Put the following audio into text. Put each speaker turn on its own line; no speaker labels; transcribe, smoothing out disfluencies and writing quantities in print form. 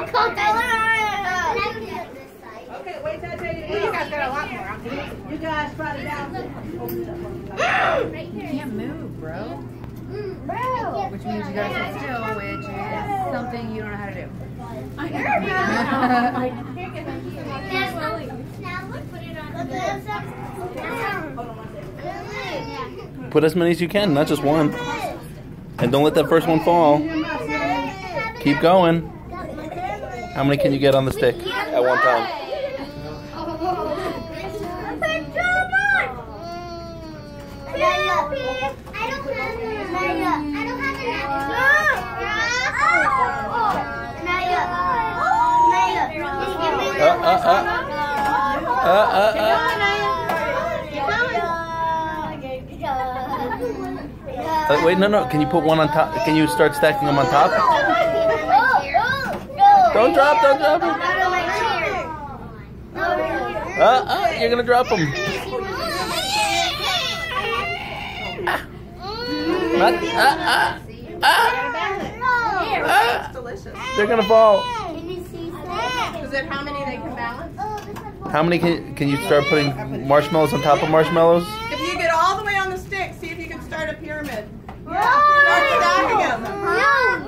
Okay, wait till I tell you. You guys got a lot more. You guys probably down.
You can't move, bro. Which means you gotta sit still, which is something you don't know how to do.
Put as many as you can, not just one. And don't let that first one fall. Keep going. How many can you get on the stick at one time? Wait, no. Can you put one on top? Can you start stacking them on top? Don't drop it. You're gonna drop them. They're gonna fall.
Is it how many they can balance?
How many can you start putting marshmallows on top of marshmallows?
If you get all the way on the stick, see if you can start a pyramid. Start stacking them.